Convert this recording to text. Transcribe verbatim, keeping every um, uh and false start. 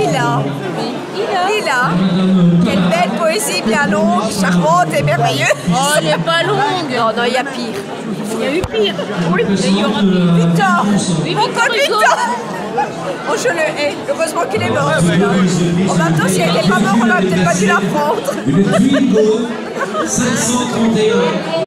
Lila. Lila. Quelle belle poésie bien longue, charmante et merveilleuse. Oh, elle n'est pas longue. Non, non, il y a pire. Il y a eu pire. Oui, Et il y aura pire. Victor. Oui, Mon Victor pote Hugo. Victor. Oh, je le hais. Heureusement qu'il est mort. Celui-là. En même temps, s'il n'était pas mort, on n'aurait peut-être pas dû l'apprendre. Une Twingo cinq cent trente et un.